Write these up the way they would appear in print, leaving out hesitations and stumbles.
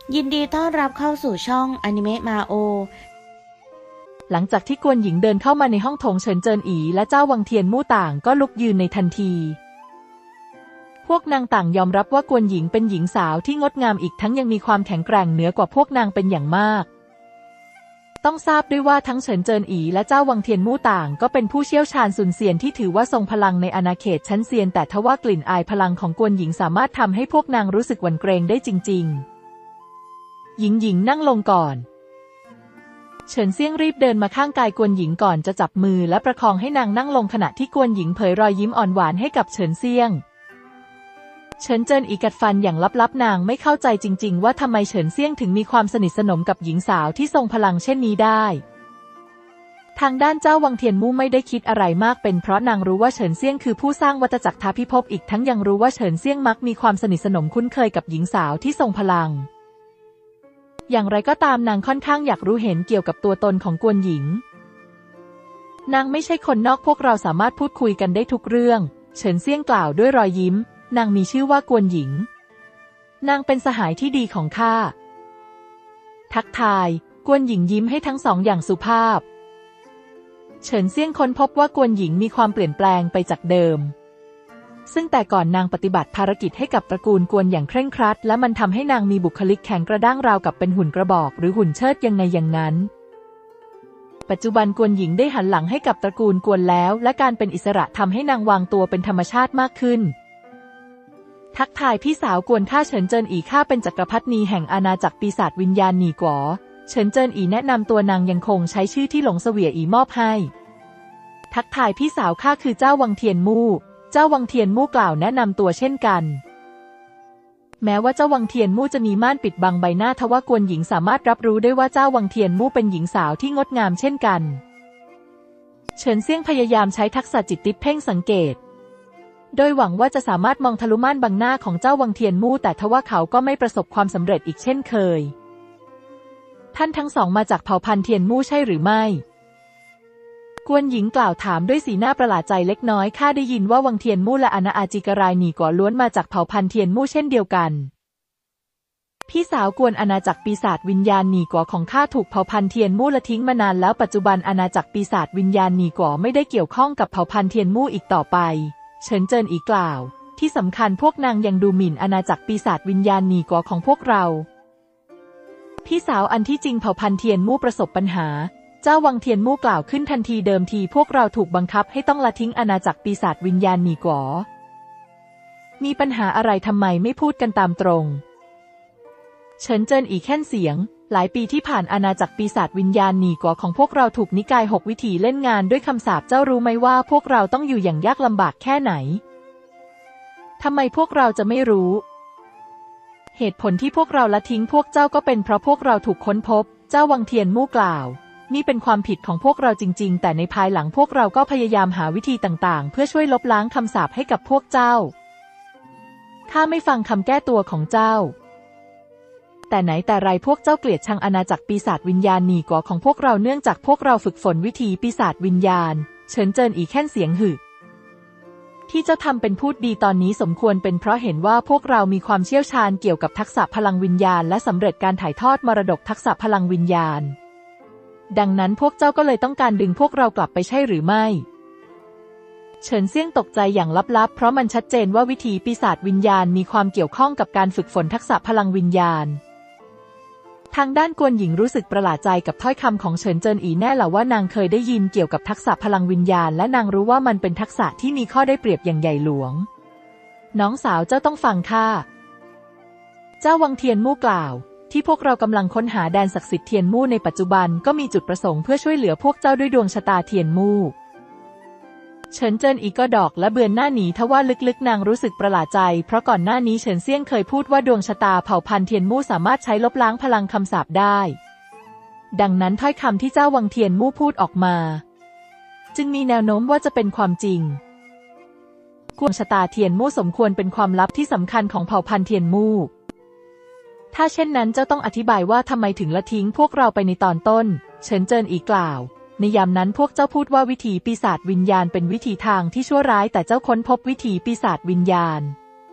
ยินดีต้อนรับเข้าสู่ช่องอนิเมะมาโอหลังจากที่กวนหญิงเดินเข้ามาในห้องโถงเฉินเจินอีและเจ้าวังเทียนมู่ต่างก็ลุกยืนในทันทีพวกนางต่างยอมรับว่ากวนหญิงเป็นหญิงสาวที่งดงามอีกทั้งยังมีความแข็งแกร่งเหนือกว่าพวกนางเป็นอย่างมากต้องทราบด้วยว่าทั้งเฉินเจินอีและเจ้าวังเทียนมู่ต่างก็เป็นผู้เชี่ยวชาญซุนเซียนที่ถือว่าทรงพลังในอาณาเขตชั้นเซียนแต่ทว่ากลิ่นอายพลังของกวนหญิงสามารถทำให้พวกนางรู้สึกหวั่นเกรงได้จริงๆหญิงนั่งลงก่อนเฉินเซี่ยงรีบเดินมาข้างกายกวนหญิงก่อนจะจับมือและประคองให้นางนั่งลงขณะที่กวนหญิงเผยรอยยิ้มอ่อนหวานให้กับเฉินเซี่ยงเฉินเจินอีกัดฟันอย่างลับๆนางไม่เข้าใจจริงๆว่าทำไมเฉินเซี่ยงถึงมีความสนิทสนมกับหญิงสาวที่ทรงพลังเช่นนี้ได้ทางด้านเจ้าวังเทียนมู่ไม่ได้คิดอะไรมากเป็นเพราะนางรู้ว่าเฉินเซี่ยงคือผู้สร้างวัฏจักรท้าพิภพอีกทั้งยังรู้ว่าเฉินเซี่ยงมักมีความสนิทสนมคุ้นเคยกับหญิงสาวที่ทรงพลังอย่างไรก็ตามนางค่อนข้างอยากรู้เห็นเกี่ยวกับตัวตนของกวนหญิงนางไม่ใช่คนนอกพวกเราสามารถพูดคุยกันได้ทุกเรื่องเฉินเซี่ยงกล่าวด้วยรอยยิ้มนางมีชื่อว่ากวนหญิงนางเป็นสหายที่ดีของข้าทักทายกวนหญิงยิ้มให้ทั้งสองอย่างสุภาพเฉินเซี่ยงค้นพบว่ากวนหญิงมีความเปลี่ยนแปลงไปจากเดิมซึ่งแต่ก่อนนางปฏิบัติภารกิจให้กับตระกูลกวนอย่างเคร่งครัดและมันทำให้นางมีบุคลิกแข็งกระด้างราวกับเป็นหุ่นกระบอกหรือหุ่นเชิดยังไงอย่างนั้นปัจจุบันกวนหญิงได้หันหลังให้กับตระกูลกวนแล้วและการเป็นอิสระทำให้นางวางตัวเป็นธรรมชาติมากขึ้นทักทายพี่สาวกวนข้าเฉินเจินอีข้าเป็นจักรพรรดินีแห่งอาณาจักรปีศาจวิญญาณหนีก๋อเฉินเจินอีแนะนำตัวนางยังคงใช้ชื่อที่หลงเสวียอีมอบให้ทักทายพี่สาวข้าคือเจ้าวังเทียนมู่เจ้าวังเทียนมู่กล่าวแนะนำตัวเช่นกันแม้ว่าเจ้าวังเทียนมู่จะมีม่านปิดบังใบหน้าทว่ากวนหญิงสามารถรับรู้ได้ว่าเจ้าวังเทียนมู่เป็นหญิงสาวที่งดงามเช่นกันเฉินเซี่ยงพยายามใช้ทักษะจิตติดเพ่งสังเกตโดยหวังว่าจะสามารถมองทะลุม่านบังหน้าของเจ้าวังเทียนมู่แต่ทว่าเขาก็ไม่ประสบความสำเร็จอีกเช่นเคยท่านทั้งสองมาจากเผ่าพันธุ์เทียนมู่ใช่หรือไม่กวนหญิงกล่าวถามด้วยสีหน้าประหลาดใจเล็กน้อยข้าได้ยินว่าวังเทียนมู่และอาณาอาจิกรายหนีก๋อล้วนมาจากเผ่าพันธุ์เทียนมู่เช่นเดียวกันพี่สาวกวนอาณาจักรปีศาจวิญญาณหนีก๋อของข้าถูกเผ่าพันธุ์เทียนมู่ละทิ้งมานานแล้วปัจจุบันอาณาจักรปีศาจวิญญาณหนีก๋อไม่ได้เกี่ยวข้องกับเผ่าพันธุ์เทียนมู่อีกต่อไปเฉินเจินอีกล่าวที่สำคัญพวกนางยังดูหมิ่นอาณาจักรปีศาจวิญญาณหนีก๋อของพวกเราพี่สาวอันที่จริงเผ่าพันธุ์เทียนมู่ประสบปัญหาเจ้าวังเทียนมู่กล่าวขึ้นทันทีเดิมทีพวกเราถูกบังคับให้ต้องละทิ้งอาณาจักรปีศาจวิญญาณหนีก๋อมีปัญหาอะไรทำไมไม่พูดกันตามตรงเฉินเจินอีแค่นเสียงหลายปีที่ผ่านอาณาจักรปีศาจวิญญาณหนีก๋อของพวกเราถูกนิกาย6วิถีเล่นงานด้วยคำสาปเจ้ารู้ไหมว่าพวกเราต้องอยู่อย่างยากลำบากแค่ไหนทำไมพวกเราจะไม่รู้เหตุผลที่พวกเราละทิ้งพวกเจ้าก็เป็นเพราะพวกเราถูกค้นพบเจ้าวังเทียนมู่กล่าวนี่เป็นความผิดของพวกเราจริงๆแต่ในภายหลังพวกเราก็พยายามหาวิธีต่างๆเพื่อช่วยลบล้างคำสาปให้กับพวกเจ้าข้าไม่ฟังคำแก้ตัวของเจ้าแต่ไหนแต่ไรพวกเจ้าเกลียดชังอาณาจักรปีศาจวิญญาณหนีก๋อของพวกเราเนื่องจากพวกเราฝึกฝนวิธีปีศาจวิญญาณเฉินเจินอีแค่นเสียงหึที่เจ้าทำเป็นพูดดีตอนนี้สมควรเป็นเพราะเห็นว่าพวกเรามีความเชี่ยวชาญเกี่ยวกับทักษะพลังวิญญาณและสำเร็จการถ่ายทอดมรดกทักษะพลังวิญญาณดังนั้นพวกเจ้าก็เลยต้องการดึงพวกเรากลับไปใช่หรือไม่เฉินเซี่ยงตกใจอย่างลับๆเพราะมันชัดเจนว่าวิธีปีศาจวิญญาณมีความเกี่ยวข้องกับการฝึกฝนทักษะพลังวิญญาณทางด้านกวนหญิงรู้สึกประหลาดใจกับถ้อยคำของเฉินเจินอีแน่หละว่านางเคยได้ยินเกี่ยวกับทักษะพลังวิญญาณและนางรู้ว่ามันเป็นทักษะที่มีข้อได้เปรียบอย่างใหญ่หลวงน้องสาวเจ้าต้องฟังข้าเจ้าวังเทียนมู่กล่าวที่พวกเรากำลังค้นหาแดนศักดิ์สิทธิ์เทียนมู่ในปัจจุบันก็มีจุดประสงค์เพื่อช่วยเหลือพวกเจ้าด้วยดวงชะตาเทียนมู่เฉินเจินอีก็ดอกและเบือนหน้าหนีทว่าลึกๆนางรู้สึกประหลาดใจเพราะก่อนหน้านี้เฉินเซี่ยงเคยพูดว่าดวงชะตาเผ่าพันธุ์เทียนมู่สามารถใช้ลบล้างพลังคำสาปได้ดังนั้นถ้อยคำที่เจ้าวังเทียนมู่พูดออกมาจึงมีแนวโน้มว่าจะเป็นความจริงดวงชะตาเทียนมู่สมควรเป็นความลับที่สำคัญของเผ่าพันธุ์เทียนมู่ถ้าเช่นนั้นเจ้าต้องอธิบายว่าทำไมถึงละทิ้งพวกเราไปในตอนต้นเฉินเจินอีกล่าวในยามนั้นพวกเจ้าพูดว่าวิถีปีศาจวิญญาณเป็นวิถีทางที่ชั่วร้ายแต่เจ้าค้นพบวิถีปีศาจวิญญาณ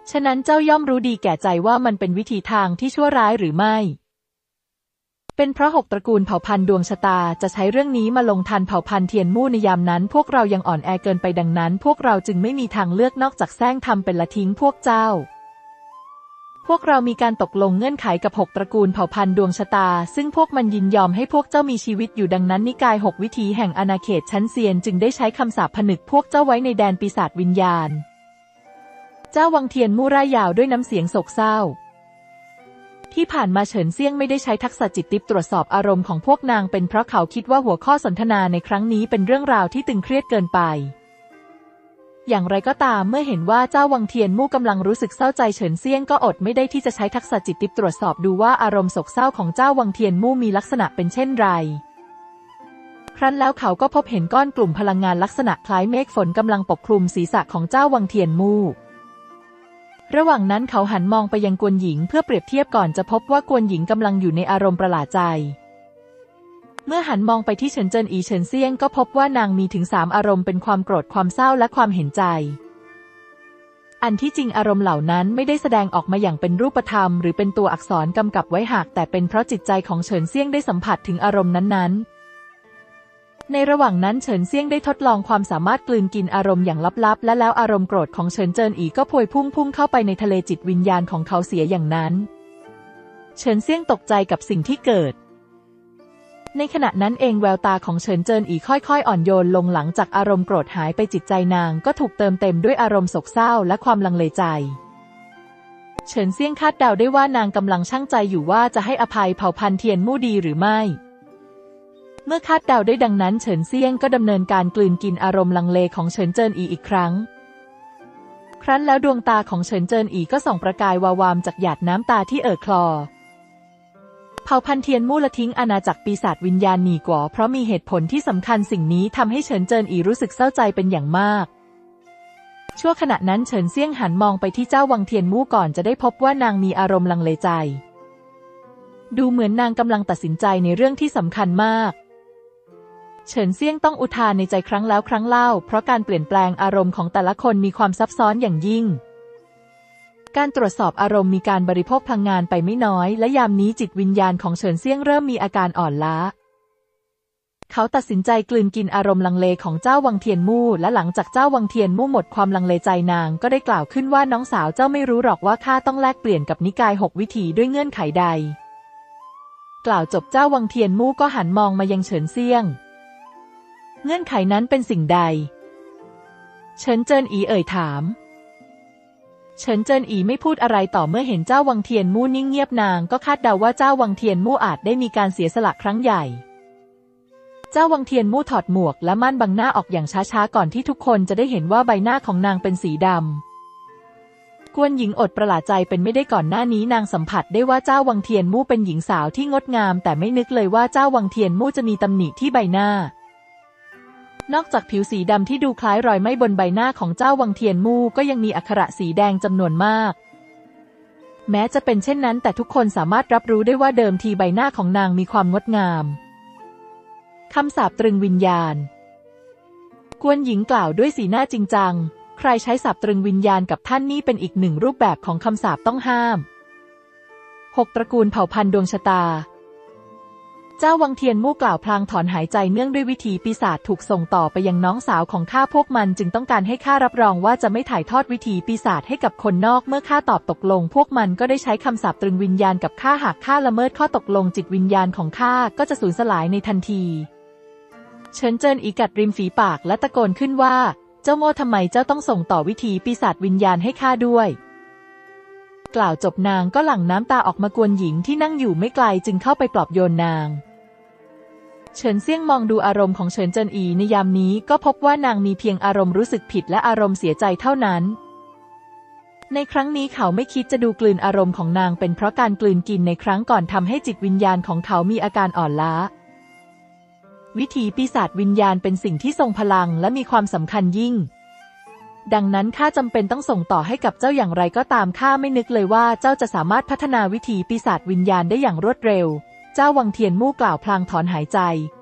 ฉะนั้นเจ้าย่อมรู้ดีแก่ใจว่ามันเป็นวิธีทางที่ชั่วร้ายหรือไม่เป็นเพราะ6 ตระกูลเผ่าพันธุ์ดวงชะตาจะใช้เรื่องนี้มาลงทันเผ่าพันธุ์เทียนมู่ในยามนั้นพวกเรายังอ่อนแอเกินไปดังนั้นพวกเราจึงไม่มีทางเลือกนอกจากแซงทำเป็นละทิ้งพวกเจ้าพวกเรามีการตกลงเงื่อนไขกับ6 ตระกูลเผ่าพันธุ์ดวงชะตาซึ่งพวกมันยินยอมให้พวกเจ้ามีชีวิตอยู่ดังนั้นนิกาย6 วิถีแห่งอาณาเขตชั้นเซียนจึงได้ใช้คำสาปผนึกพวกเจ้าไว้ในแดนปีศาจวิญญาณเจ้าวังเทียนมู่ร่ายยาวด้วยน้ำเสียงโศกเศร้าที่ผ่านมาเฉินเซี่ยงไม่ได้ใช้ทักษะจิตติปตรวจสอบอารมณ์ของพวกนางเป็นเพราะเขาคิดว่าหัวข้อสนทนาในครั้งนี้เป็นเรื่องราวที่ตึงเครียดเกินไปอย่างไรก็ตามเมื่อเห็นว่าเจ้าวังเทียนมู่กำลังรู้สึกเศร้าใจเฉินเซี่ยงก็อดไม่ได้ที่จะใช้ทักษะจิตติปตรวจสอบดูว่าอารมณ์โศกเศร้าของเจ้าวังเทียนมู่มีลักษณะเป็นเช่นไรครั้นแล้วเขาก็พบเห็นก้อนกลุ่มพลังงานลักษณะคล้ายเมฆฝนกำลังปกคลุมศีรษะของเจ้าวังเทียนมู่ระหว่างนั้นเขาหันมองไปยังกวนหญิงเพื่อเปรียบเทียบก่อนจะพบว่ากวนหญิงกำลังอยู่ในอารมณ์ประหลาดใจเมื่อหันมองไปที่เฉินเจิ้นอีเฉินเซี่ยงก็พบว่านางมีถึง3 อารมณ์เป็นความโกรธความเศร้าและความเห็นใจอันที่จริงอารมณ์เหล่านั้นไม่ได้แสดงออกมาอย่างเป็นรูปธรรมหรือเป็นตัวอักษรกำกับไว้หากแต่เป็นเพราะจิตใจของเฉินเซี่ยงได้สัมผัสถึงอารมณ์นั้นๆในระหว่างนั้นเฉินเซี่ยงได้ทดลองความสามารถกลืนกินอารมณ์อย่างลับๆและแล้วอารมณ์โกรธของเฉินเจิ้นอีก็พวยพุ่งเข้าไปในทะเลจิตวิญญาณของเขาเสียอย่างนั้นเฉินเซี่ยงตกใจกับสิ่งที่เกิดในขณะนั้นเองแววตาของเฉินเจิ้นอีค่อยๆอ่อนโยนลงหลังจากอารมณ์โกรธหายไปจิตใจนางก็ถูกเติมเต็มด้วยอารมณ์โศกเศร้าและความลังเลใจเฉินเซี่ยงคาดเดาได้ว่านางกำลังชั่งใจอยู่ว่าจะให้อภัยเผ่าพันธุ์เทียนมู่ดีหรือไม่เมื่อคาดเดาได้ดังนั้นเฉินเซี่ยงก็ดำเนินการกลืนกินอารมณ์ลังเลของเฉินเจิ้นอีกครั้งครั้นแล้วดวงตาของเฉินเจิ้นอีก็ส่องประกายวาวามจากหยาดน้ำตาที่คลอเผ่าพันธุ์เทียนมู่ละทิ้งอาณาจักรปีศาจวิญญาณหนีก๋อเพราะมีเหตุผลที่สำคัญสิ่งนี้ทำให้เฉินเจิ้นอีรู้สึกเศร้าใจเป็นอย่างมากชั่วขณะนั้นเฉินเซี่ยงหันมองไปที่เจ้าวังเทียนมู่ก่อนจะได้พบว่านางมีอารมณ์ลังเลใจดูเหมือนนางกำลังตัดสินใจในเรื่องที่สำคัญมากเฉินเซี่ยงต้องอุทานในใจครั้งแล้วครั้งเล่าเพราะการเปลี่ยนแปลงอารมณ์ของแต่ละคนมีความซับซ้อนอย่างยิ่งการตรวจสอบอารมณ์มีการบริโภคพลังงานไปไม่น้อยและยามนี้จิตวิญญาณของเฉินเซี่ยงเริ่มมีอาการอ่อนล้าเขาตัดสินใจกลืนกินอารมณ์ลังเลของเจ้าวังเทียนมู่และหลังจากเจ้าวังเทียนมู่หมดความลังเลใจนางก็ได้กล่าวขึ้นว่าน้องสาวเจ้าไม่รู้หรอกว่าข้าต้องแลกเปลี่ยนกับนิกาย6 วิถีด้วยเงื่อนไขใดกล่าวจบเจ้าวังเทียนมู่ก็หันมองมายังเฉินเซี่ยงเงื่อนไขนั้นเป็นสิ่งใดเฉินเจิ้นอีถามเฉินเจิ้นอีไม่พูดอะไรต่อเมื่อเห็นเจ้าวังเทียนมู่นิ่งเงียบนางก็คาดเดาว่าเจ้าวังเทียนมู่อาจได้มีการเสียสละครั้งใหญ่เจ้าวังเทียนมู่ถอดหมวกและม่านบังหน้าออกอย่างช้าๆก่อนที่ทุกคนจะได้เห็นว่าใบหน้าของนางเป็นสีดำกวนหญิงอดประหลาดใจเป็นไม่ได้ก่อนหน้านี้นางสัมผัสได้ว่าเจ้าวังเทียนมู่เป็นหญิงสาวที่งดงามแต่ไม่นึกเลยว่าเจ้าวังเทียนมู่จะมีตำหนิที่ใบหน้านอกจากผิวสีดำที่ดูคล้ายรอยไหม้บนใบหน้าของเจ้าวังเทียนมู่ก็ยังมีอักขระสีแดงจำนวนมากแม้จะเป็นเช่นนั้นแต่ทุกคนสามารถรับรู้ได้ว่าเดิมทีใบหน้าของนางมีความงดงามคำสาปตรึงวิญญาณกวนหญิงกล่าวด้วยสีหน้าจริงจังใครใช้สาปตรึงวิญญาณกับท่านนี่เป็นอีกหนึ่งรูปแบบของคำสาปต้องห้าม6 ตระกูลเผ่าพันธุ์ดวงชะตาเจ้าวังเทียนมู่กล่าวพลางถอนหายใจเนื่องด้วยวิธีปีศาจถูกส่งต่อไปยังน้องสาวของข้าพวกมันจึงต้องการให้ข้ารับรองว่าจะไม่ถ่ายทอดวิธีปีศาจให้กับคนนอกเมื่อข้าตอบตกลงพวกมันก็ได้ใช้คำสาปตรึงวิญญาณกับข้าหากข้าละเมิดข้อตกลงจิตวิญญาณของข้าก็จะสูญสลายในทันทีเฉินเจิ้นอีกัดริมฝีปากและตะโกนขึ้นว่าเจ้าโง่ทำไมเจ้าต้องส่งต่อวิธีปีศาจวิญญาณให้ข้าด้วยกล่าวจบนางก็หลั่งน้ำตาออกมากวนหญิงที่นั่งอยู่ไม่ไกลจึงเข้าไปปลอบโยนนางเฉินเซี่ยงมองดูอารมณ์ของเฉินเจิ้นอีในยามนี้ก็พบว่านางมีเพียงอารมณ์รู้สึกผิดและอารมณ์เสียใจเท่านั้นในครั้งนี้เขาไม่คิดจะดูกลืนอารมณ์ของนางเป็นเพราะการกลืนกินในครั้งก่อนทำให้จิตวิญญาณของเขามีอาการอ่อนล้าวิถีปีศาจวิญญาณเป็นสิ่งที่ทรงพลังและมีความสำคัญยิ่งดังนั้นข้าจำเป็นต้องส่งต่อให้กับเจ้าอย่างไรก็ตามข้าไม่นึกเลยว่าเจ้าจะสามารถพัฒนาวิถีปีศาจวิญญาณได้อย่างรวดเร็วเจ้าวังเทียนมู่กล่าวพลางถอนหายใจ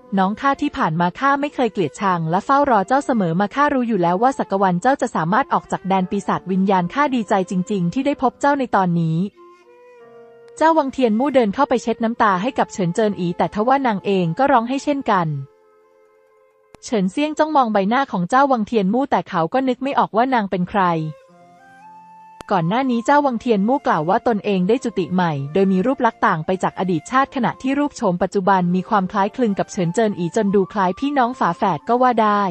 น้องข้าที่ผ่านมาข้าไม่เคยเกลียดชังและเฝ้ารอเจ้าเสมอมาข้ารู้อยู่แล้วว่าสักวันเจ้าจะสามารถออกจากแดนปีศาจวิญญาณข้าดีใจจริงๆที่ได้พบเจ้าในตอนนี้เจ้าวังเทียนมู่เดินเข้าไปเช็ดน้ำตาให้กับเฉินเจินอีแต่ทว่านางเองก็ร้องให้เช่นกันเฉินเซี่ยงจ้องมองใบหน้าของเจ้าวังเทียนมู่แต่เขาก็นึกไม่ออกว่านางเป็นใครก่อนหน้านี้เจ้าวังเทียนมู่กล่าวว่าตนเองได้จุติใหม่โดยมีรูปลักษณ์ต่างไปจากอดีตชาติขณะที่รูปโฉมปัจจุบันมีความคล้ายคลึงกับเฉินเจินอีจนดูคล้ายพี่น้องฝาแฝดก็ว่าได้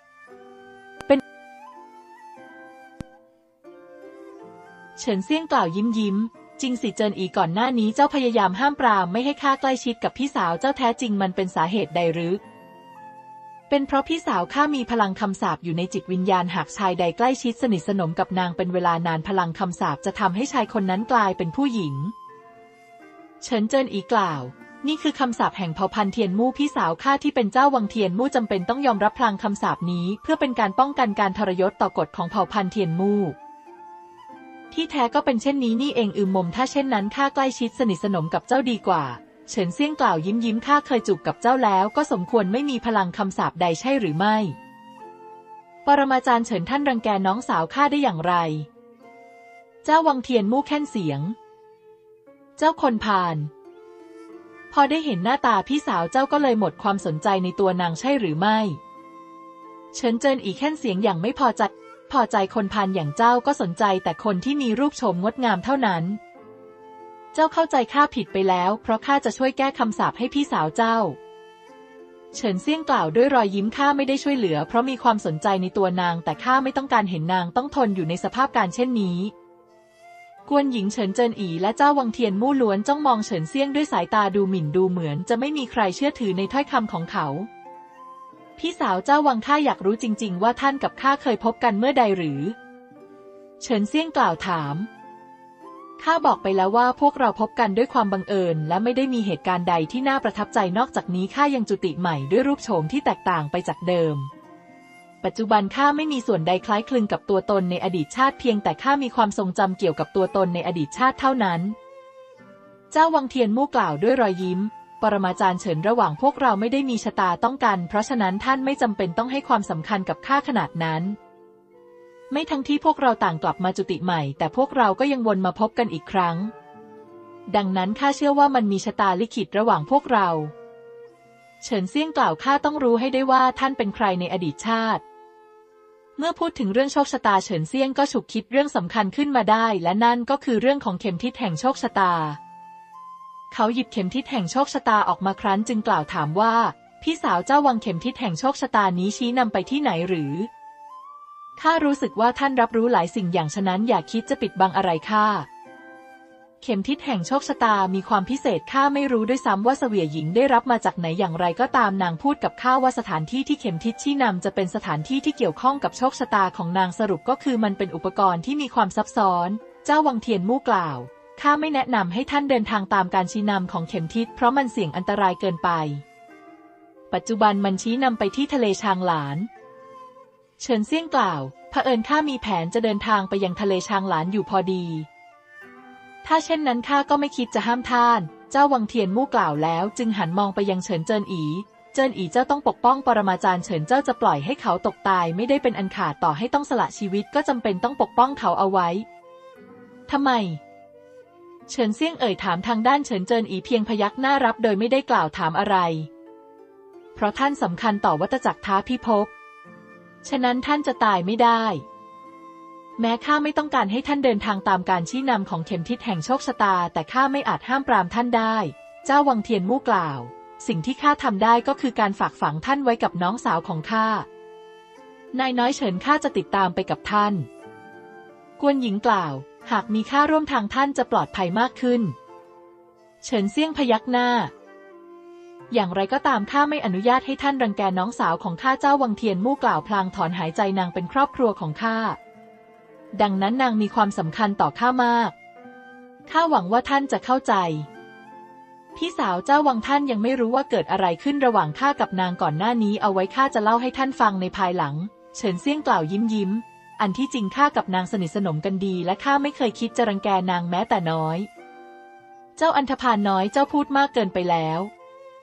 เฉินเซี่ยงกล่าวยิ้มจริงสิเจินอีก่อนหน้านี้เจ้าพยายามห้ามปรามไม่ให้ข้าใกล้ชิดกับพี่สาวเจ้าแท้จริงมันเป็นสาเหตุใดหรือเป็นเพราะพี่สาวข้ามีพลังคำสาปอยู่ในจิตวิญญาณหากชายใดใกล้ชิดสนิทสนมกับนางเป็นเวลานานพลังคำสาปจะทำให้ชายคนนั้นกลายเป็นผู้หญิงเฉินเจินอีกล่าวนี่คือคำสาปแห่งเผ่าพันธุ์เทียนมู่พี่สาวข้าที่เป็นเจ้าวังเทียนมู่จำเป็นต้องยอมรับพลังคำสาปนี้เพื่อเป็นการป้องกันการทรยศต่อกฎของเผ่าพันธุ์เทียนมู่ที่แท้ก็เป็นเช่นนี้นี่เองมมถ้าเช่นนั้นข้าใกล้ชิดสนิทสนมกับเจ้าดีกว่าเฉินเซี่ยงกล่าวยิ้มข้าเคยจูบกับเจ้าแล้วก็สมควรไม่มีพลังคำสาปใดใช่หรือไม่ปรมาจารย์เฉินท่านรังแกน้องสาวข้าได้อย่างไรเจ้าวังเทียนมู่แค่นเสียงเจ้าคนพาลพอได้เห็นหน้าตาพี่สาวเจ้าก็เลยหมดความสนใจในตัวนางใช่หรือไม่เฉินเจินอีแค่นเสียงอย่างไม่พอใจคนพาลอย่างเจ้าก็สนใจแต่คนที่มีรูปโฉมงดงามเท่านั้นเจ้าเข้าใจข้าผิดไปแล้วเพราะข้าจะช่วยแก้คำสาปให้พี่สาวเจ้าเฉินเซี่ยงกล่าวด้วยรอยยิ้มข้าไม่ได้ช่วยเหลือเพราะมีความสนใจในตัวนางแต่ข้าไม่ต้องการเห็นนางต้องทนอยู่ในสภาพการเช่นนี้กวนหญิงเฉินเจินอีและเจ้าวังเทียนมู่ล้วนจ้องมองเฉินเซี่ยงด้วยสายตาดูหมิ่นดูเหมือนจะไม่มีใครเชื่อถือในถ้อยคำของเขาพี่สาวเจ้าวังข้าอยากรู้จริงๆว่าท่านกับข้าเคยพบกันเมื่อใดหรือเฉินเซี่ยงกล่าวถามข้าบอกไปแล้วว่าพวกเราพบกันด้วยความบังเอิญและไม่ได้มีเหตุการณ์ใดที่น่าประทับใจนอกจากนี้ข้ายังจุติใหม่ด้วยรูปโฉมที่แตกต่างไปจากเดิมปัจจุบันข้าไม่มีส่วนใดคล้ายคลึงกับตัวตนในอดีตชาติเพียงแต่ข้ามีความทรงจำเกี่ยวกับตัวตนในอดีตชาติเท่านั้นเจ้าวังเทียนมู่กล่าวด้วยรอยยิ้มปรมาจารย์เฉินระหว่างพวกเราไม่ได้มีชะตาต้องกันเพราะฉะนั้นท่านไม่จำเป็นต้องให้ความสำคัญกับข้าขนาดนั้นไม่ทั้งที่พวกเราต่างกลับมาจุติใหม่แต่พวกเราก็ยังวนมาพบกันอีกครั้งดังนั้นข้าเชื่อว่ามันมีชะตาลิขิตระหว่างพวกเราเฉินเซี่ยงกล่าวข้าต้องรู้ให้ได้ว่าท่านเป็นใครในอดีตชาติเมื่อพูดถึงเรื่องโชคชะตาเฉินเซี่ยงก็ฉุกคิดเรื่องสำคัญขึ้นมาได้และนั่นก็คือเรื่องของเข็มทิศแห่งโชคชะตาเขาหยิบเข็มทิศแห่งโชคชะตาออกมาครั้นจึงกล่าวถามว่าพี่สาวเจ้าวังเข็มทิศแห่งโชคชะตานี้ชี้นำไปที่ไหนหรือข้ารู้สึกว่าท่านรับรู้หลายสิ่งอย่างฉะนั้นอย่าคิดจะปิดบังอะไรข้าเข็มทิศแห่งโชคชะตามีความพิเศษข้าไม่รู้ด้วยซ้ำว่าเสวียหญิงได้รับมาจากไหนอย่างไรก็ตามนางพูดกับข้าว่าสถานที่ที่เข็มทิศชี้นำจะเป็นสถานที่ที่เกี่ยวข้องกับโชคชะตาของนางสรุปก็คือมันเป็นอุปกรณ์ที่มีความซับซ้อนเจ้าวังเทียนมู่กล่าวข้าไม่แนะนำให้ท่านเดินทางตามการชี้นำของเข็มทิศเพราะมันเสี่ยงอันตรายเกินไปปัจจุบันมันชี้นำไปที่ทะเลชางหลานเฉินเซี่ยงกล่าวเผอิญข้ามีแผนจะเดินทางไปยังทะเลชางหลานอยู่พอดีถ้าเช่นนั้นข้าก็ไม่คิดจะห้ามท่านเจ้าวังเทียนมู่กล่าวแล้วจึงหันมองไปยังเฉินเจินอีเจ้าต้องปกป้องปรมาจารย์เฉินเจ้าจะปล่อยให้เขาตกตายไม่ได้เป็นอันขาดต่อให้ต้องสละชีวิตก็จำเป็นต้องปกป้องเขาเอาไว้ทำไมเฉินเซี่ยงเอ่ยถามทางด้านเฉินเจินอีเพียงพยักหน้ารับโดยไม่ได้กล่าวถามอะไรเพราะท่านสำคัญต่อวัฏจักรท้าพิภพฉะนั้นท่านจะตายไม่ได้แม้ข้าไม่ต้องการให้ท่านเดินทางตามการชี้นำของเข็มทิศแห่งโชคชะตาแต่ข้าไม่อาจห้ามปรามท่านได้เจ้าวังเทียนมู่กล่าวสิ่งที่ข้าทำได้ก็คือการฝากฝังท่านไว้กับน้องสาวของข้านายน้อยเฉินข้าจะติดตามไปกับท่านกวนหญิงกล่าวหากมีข้าร่วมทางท่านจะปลอดภัยมากขึ้นเฉินเซี่ยงพยักหน้าอย่างไรก็ตามข้าไม่อนุญาตให้ท่านรังแกน้องสาวของข้าเจ้าวังเทียนมู่กล่าวพลางถอนหายใจนางเป็นครอบครัวของข้าดังนั้นนางมีความสำคัญต่อข้ามากข้าหวังว่าท่านจะเข้าใจพี่สาวเจ้าวังท่านยังไม่รู้ว่าเกิดอะไรขึ้นระหว่างข้ากับนางก่อนหน้านี้เอาไว้ข้าจะเล่าให้ท่านฟังในภายหลังเฉินเซี่ยงกล่าวยิ้มอันที่จริงข้ากับนางสนิทสนมกันดีและข้าไม่เคยคิดจะรังแกนางแม้แต่น้อยเจ้าอันธพาลน้อยเจ้าพูดมากเกินไปแล้ว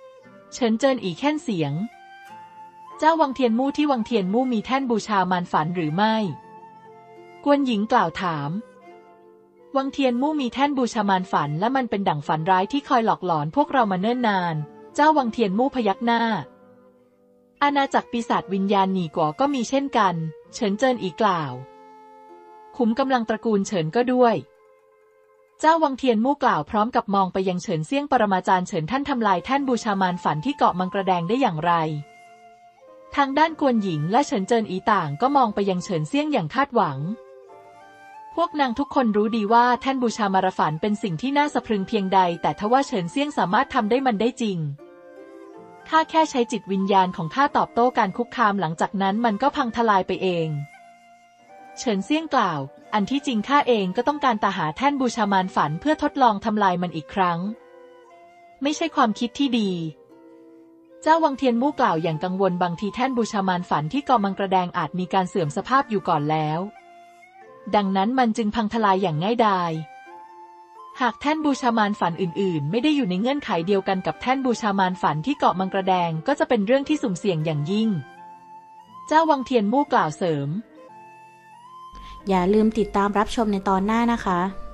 เฉินเจินอีแค่นเสียงเจ้าวังเทียนมู่ที่วังเทียนมู่มีแท่นบูชามารฝันหรือไม่กวนหญิงกล่าวถามวังเทียนมู่มีแท่นบูชามารฝันและมันเป็นดั่งฝันร้ายที่คอยหลอกหลอนพวกเรามาเนิ่นนานเจ้าวังเทียนมู่พยักหน้าอาณาจักรปีศาจวิญญาณหนีกัวก็มีเช่นกันเฉินเจินอีกล่าวขุมกำลังตระกูลเฉินก็ด้วยเจ้าวังเทียนมู่กล่าวพร้อมกับมองไปยังเฉินเซี่ยงปรมาจารย์เฉินท่านทำลายแท่นบูชามารฝันที่เกาะมังกรแดงได้อย่างไรทางด้านกวนหญิงและเฉินเจินอีต่างก็มองไปยังเฉินเซี่ยงอย่างคาดหวังพวกนางทุกคนรู้ดีว่าแท่นบูชามารฝันเป็นสิ่งที่น่าสะพรึงเพียงใดแต่ทว่าเฉินเซี่ยงสามารถทำได้มันได้จริงข้าแค่ใช้จิตวิญญาณของข้าตอบโต้การคุกคามหลังจากนั้นมันก็พังทลายไปเองเฉินเซี่ยงกล่าวอันที่จริงข้าเองก็ต้องการตามหาแท่นบูชามารฝันเพื่อทดลองทำลายมันอีกครั้งไม่ใช่ความคิดที่ดีเจ้าวังเทียนมู่กล่าวอย่างกังวลบางทีแท่นบูชามารฝันที่เกาะมังกรแดงอาจมีการเสื่อมสภาพอยู่ก่อนแล้วดังนั้นมันจึงพังทลายอย่างง่ายดายหากแท่นบูชามารฝันอื่นๆไม่ได้อยู่ในเงื่อนไขเดียวกันกับแท่นบูชามารฝันที่เกาะมังกรแดงก็จะเป็นเรื่องที่สุ่มเสี่ยงอย่างยิ่งเจ้าวังเทียนมู่กล่าวเสริมอย่าลืมติดตามรับชมในตอนหน้านะคะ